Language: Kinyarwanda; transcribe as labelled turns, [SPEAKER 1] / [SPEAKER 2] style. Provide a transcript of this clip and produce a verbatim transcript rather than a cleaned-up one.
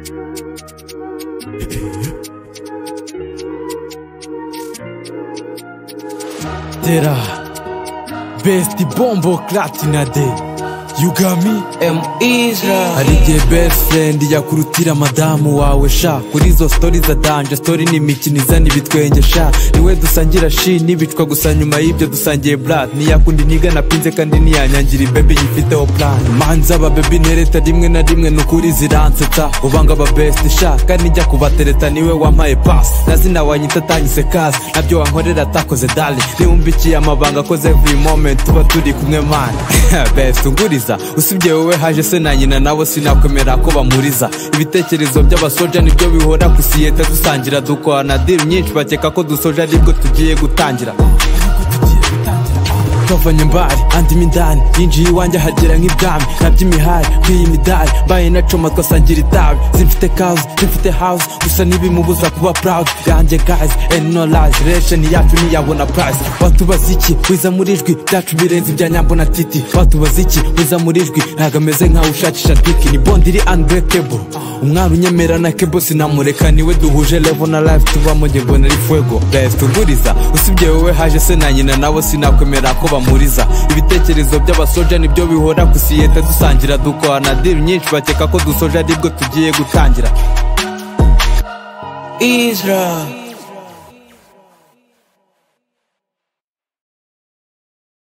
[SPEAKER 1] Tera Best Bombo Platina Day. You got me
[SPEAKER 2] M Israel.
[SPEAKER 1] Hari igihe best friend yakurutira madamu wawe sha. Kuri izo stories za danje, story ni imikino izana ibitwenge sha. Niwe dusangira shi n'ibicwa gusa nyuma y'ibyo dusangiye blood. Niyakundi niga napinze kandi niyanyangira baby nyifiteho plan. Manza aba baby nereta rimwe na rimwe nukuri ziransetsa. Ubanga aba best sha kandi njya kubatereta niwe wampaye pass. Nazina wanyita tanyise kazi nabyo wankorera takoze dali. Niwumbikiye amabanga koze every moment tuba turi kumwe man. Best unguriza usibye wowe haje se na nyina nabo sinakwemera ko bamuriza. Ibitekerezo by'abasoja nibyo bihora kusiyeta dusangira dukwana deal nyinshi bakeka ko dusoja aribwo tugiye gutangira. Twavanye mbari andi mindani yinjiye iwanjye hagera nk'ibwami naby'imihari kwiyi midari mbaye nacoma twasangira itabi. Zimfite cause zimfite house gusa ntibimubuza kuba proud yanjye guys and no lies. Relation yacu ntiyabona price. Watubaza iki wiza muri ijwi byacu birenze ibya nyambo na titi. Watubaza iki wiza muri ijwi ntago ameze nkaho ushakisha diki. Ni bond iri unbreakable. Umwana unyemera na kebo sinamureka niwe duhuje level na life tubamo njye mbona ari fuego. Best unguriza usibye wowe haje se na nyina nabo sinakwemera ko bamuriza. Ibitekerezo by'abasoja nibyo bihora kusiyeta dusangira dukwana deal nyinshi bakeka ko dusoja aribwo tugiye gutangira.
[SPEAKER 2] Israel.